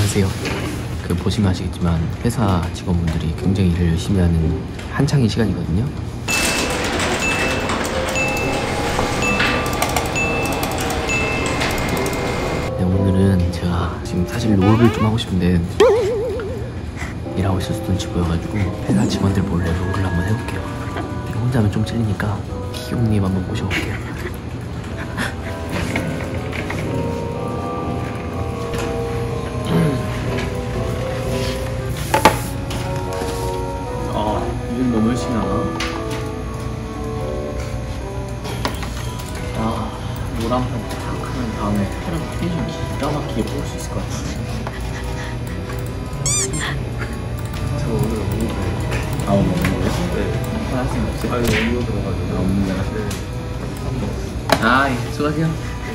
안녕하세요. 보시면 아시겠지만 회사 직원분들이 굉장히 일을 열심히 하는 한창의 시간이거든요. 네, 오늘은 제가 지금 사실 롤을 좀 하고 싶은데 일하고 있어서 눈치 보여가지고 회사 직원들 몰래 롤을 한번 해볼게요. 혼자 하면 좀 찔리니까 기용님 한번 모셔볼게요. 일 너무 열심히 하나? 노란 펜탁 하는 다음에 패랑 텐션 기가 막히게 뽑을 수 있을 것 같아요. 저 오늘 오늘 오늘 뭐예요? 네. 할 생각 없어요? 아니 오늘 들어가지고 없는데. 네. 수고하세요.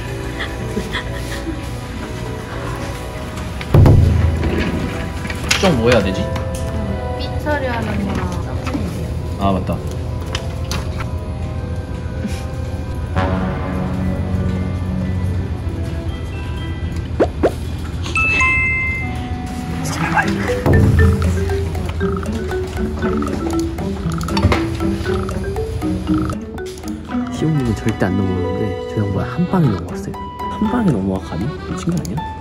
수정 뭐 해야 되지? 삐 처리하는 거랑 맞다. 시용님은 절대 안 넘어오는데 저 양반 한 방에 넘어왔어요. 한 방에 넘어와 감이? 미친 거 아니야?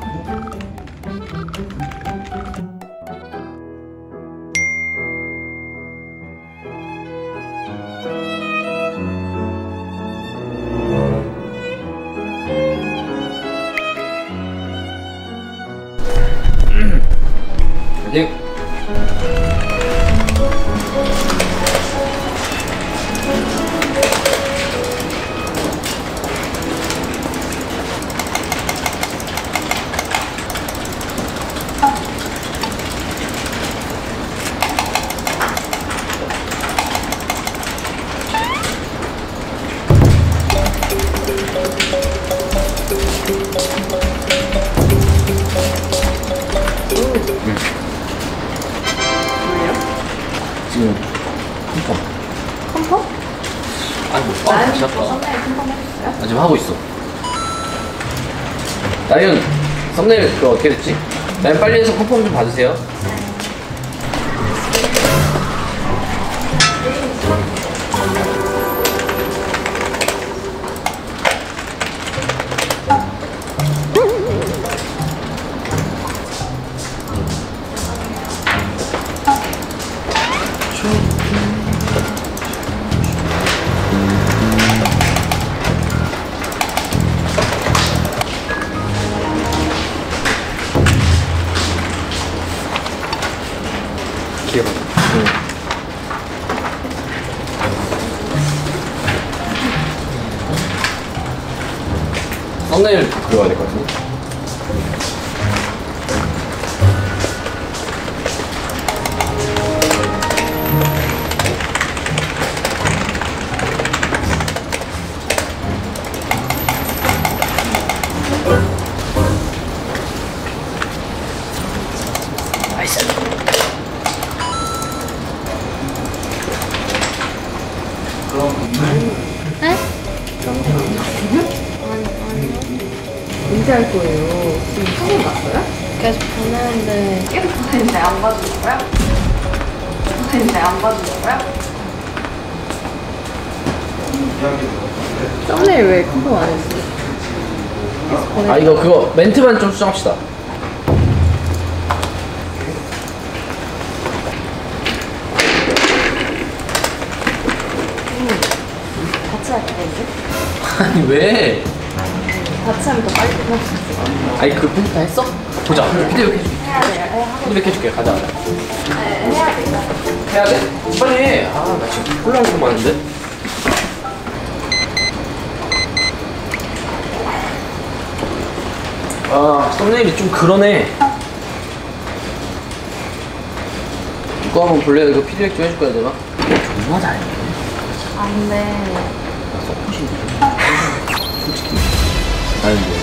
네. 지금 컴펌? 다시 할까? 썸네일 컴펌 해줬어요? 지금 하고 있어. 나연 썸네일 그거 어떻게 됐지? 나연 빨리 해서 컨펌 좀 봐주세요. 기회가 썸네일 그려야 될 것 같은데? 나이스. 네? 언제 할 거예요? 지금 처음 갔어요? 계속 보내는데 계속 보냈는데 안 봐주는 거야? 보냈는데 안 봐주는 거야? 썸네일 왜 컴펌 안 했어? 계속 보냈... 이거 그거 멘트만 좀 수정합시다. 같이 할 거야 이제? 아니 왜? 같이 하면 더 빨리 끝날 수 있어. 그 멘트 다 했어? 보자. 피드백 해줄게. 해야 돼요? 피드백 해줄게. 가자. 네, 해야 돼요. 해야 돼? 빨리 해. 나 지금 혼란이 좀 많은데? 썸네일이 좀 그러네. 이거 한번 볼래? 이거 피드백 좀 해줄 거야, 내가? 정말 잘해. 안 돼. 서포신데. 솔직히. 나는 뭐.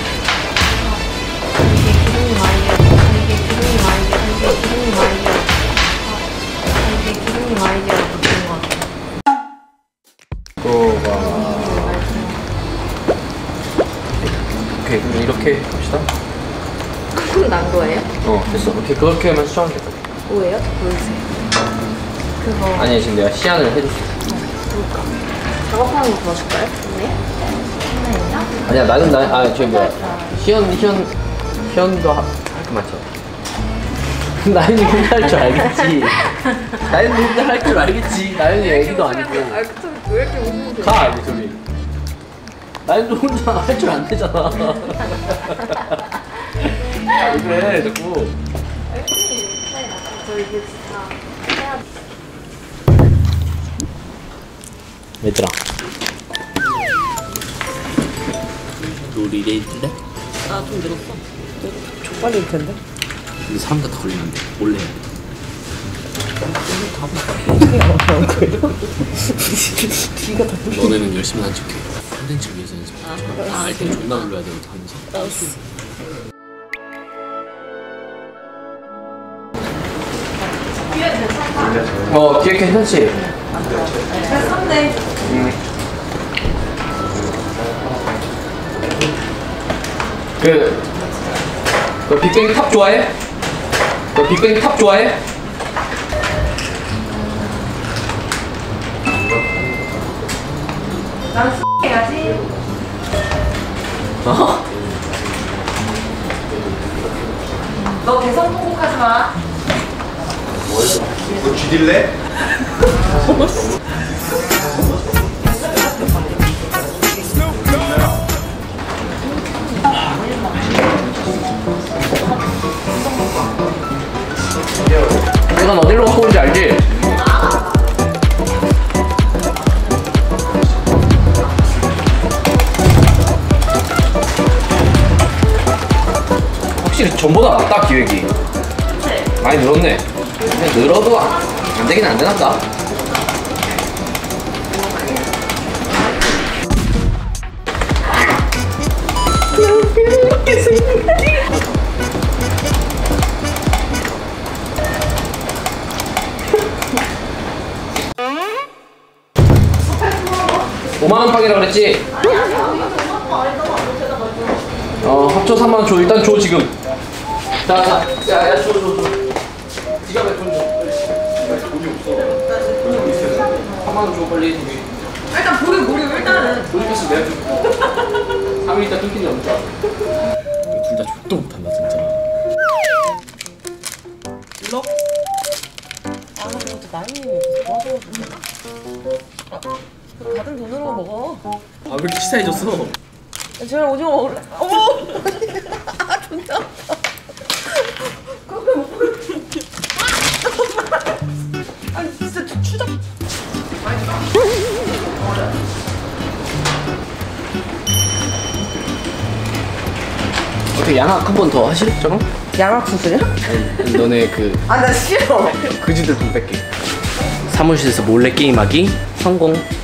이게 기분이 많이 들어. 이게 기분이 많이 들어. 이게 기분이 많이 들어. 이게 기분이 많이 들어. 붙은 것 같아. 그거가. 오케이, 그럼 이렇게 합시다. 조금 난 거예요? 됐어. 오케이, 그렇게 하면 수정하면 될 것 같아. 뭐예요? 보여주세요. 그거 아니, 지금 내가 시안을 해줬어. 뭘까? 작업하는 거 도와줄까요? 네? 하나요? 아니야, 저기 뭐야. 희연도 할 거 맞죠? 나연이 혼자 할 줄 알겠지. 나연이 혼자 할 줄 알겠지. 나연이 애기도 아니고. 왜 이렇게 웃는 거야? 가, 이제 저기. 나연도 혼자 할 줄 안 되잖아. 왜 그래, 자꾸. 저 이게 진짜 해야 돼. 얘들아, 놀이를 해줄래? 아, 좀 늘었어. 족발일 텐데. 근데 사람들 다 걸리는데 몰래 해야 돼. 뒤가 다 너네는 열심히 안 찍혀. 콘텐츠를 위해서 연습. 알땐 존나 놀려야 되고 하면서. 뒤에 괜찮지? 됐었네. 너 빅뱅 탑 좋아해? 너 빅뱅 탑 좋아해? 난 해야지. 어? 너 대성 통곡하지 마. 너 쥐딜래? 내가 어디로 갖고 온지 알지? 확실히 전보다 낫다, 기획이. 많이 늘었네. 근데 늘어도 안 되긴 안 되나까? (5만원) 빵이라 그랬지? 합쳐 3만원 줘. 일단 줘, 지금. 야, 줘. 지갑에 돈 줘. 돈이 없어. 3만원 줘, 빨리. 일단 보려 일단은. 돈 있으면 내가 줄게. 3일 있다 끊긴다, 진짜. 둘 다 족도 못한다, 진짜. 일로. 아, 그래도 나이님이 도와줘가지고. 받은 돈으로 먹어. 왜 이렇게 치사해졌어? 제발 오징어 먹을래? 어머! 아, 진짜. 그거 왜 못 먹을 아니, 진짜 추적. 어떻게 양악 한 번 더 하실 정? 양악수술이야? 아니, 너네 아, 나 싫어. 그지들 돈 뺄게. 사무실에서 몰래 게임하기 성공.